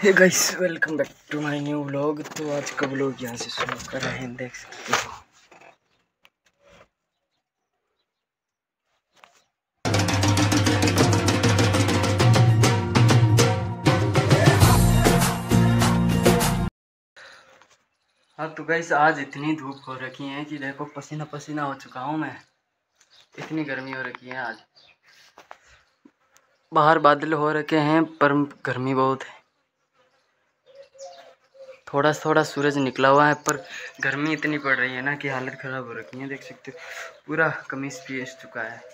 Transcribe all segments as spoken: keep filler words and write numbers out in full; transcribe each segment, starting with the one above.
Hey guys, welcome back to my new vlog. तो आज का व्लॉग यहाँ से शुरू कर रहे हैं, देख सकते हो। हाँ तो गाइस, आज इतनी धूप हो रखी है कि देखो पसीना पसीना हो चुका हूँ मैं। इतनी गर्मी हो रखी है आज। बाहर बादल हो रखे हैं पर गर्मी बहुत है। थोड़ा थोड़ा सूरज निकला हुआ है पर गर्मी इतनी पड़ रही है ना कि हालत ख़राब हो रखी है। देख सकते हो, पूरा कमीज पीस चुका है।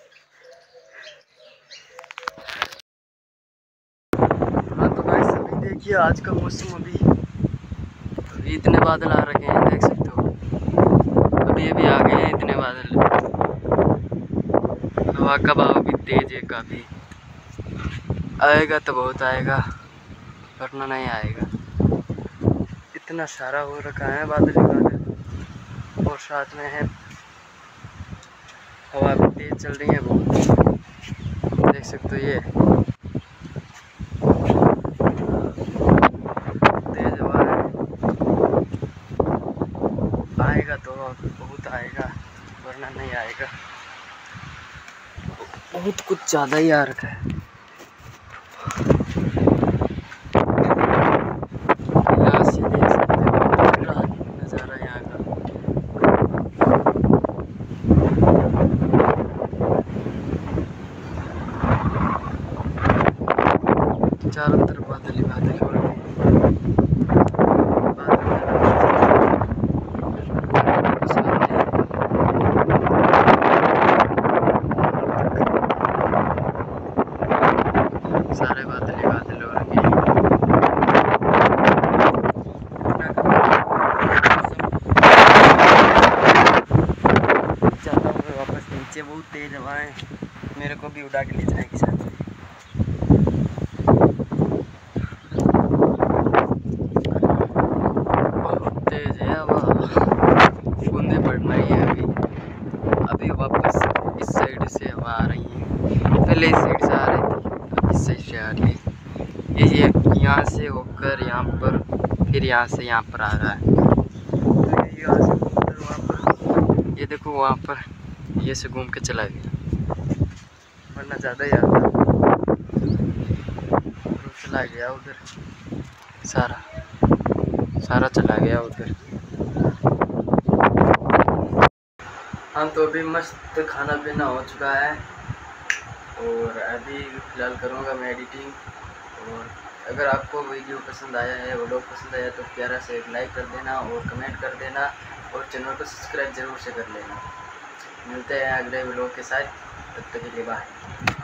हाँ तो गाइस, अभी देखिए आज का मौसम। अभी अभी इतने बादल आ रखे हैं, देख सकते हो। अभी अभी आ गए हैं इतने बादल। हवा का बहाव भी तेज है काफ़ी। आएगा तो बहुत आएगा, वरना नहीं आएगा। इतना सारा हो रखा है बादल ही बादल, और साथ में है हवा भी तेज चल रही है बहुत। देख सकते हो, ये तेज हवा है। आएगा तो बहुत आएगा, वरना नहीं आएगा। बहुत कुछ ज़्यादा ही आ रखा है। यहाँ से देख सकते हो पूरा नज़ारा यहाँ का। चारों तरफ बादल ही बादल हो रहे हैं। सारे बादल ही बादल हो रखे हैं। जाता हूँ वापस नीचे। बहुत तेज हवाएं मेरे को भी उड़ा के ले जाएगी साथ में। बहुत तेज है हवा, बूंदे पड़ रही है। अभी अभी वापस इस साइड से हवा आ रही है। पहले इस साइड से आ रही थी, अब इस साइड से आ रही है। ये ये यहाँ से होकर यहाँ पर, फिर यहाँ से यहाँ पर आ रहा है। यहाँ से घूमकर वहाँ पर, ये देखो वहाँ पर ये से घूम के चला गया, वरना ज़्यादा ही आता। चला गया उधर, सारा सारा चला गया उधर। हाँ तो अभी मस्त खाना पीना हो चुका है, और अभी फ़िलहाल करूँगा मैं एडिटिंग। और अगर आपको वीडियो पसंद आया है, वो लोग पसंद आया तो प्यारा से एक लाइक कर देना और कमेंट कर देना, और चैनल को सब्सक्राइब ज़रूर से कर लेना। मिलते हैं अगले व्लॉग के साथ, तब तक के लिए बाय।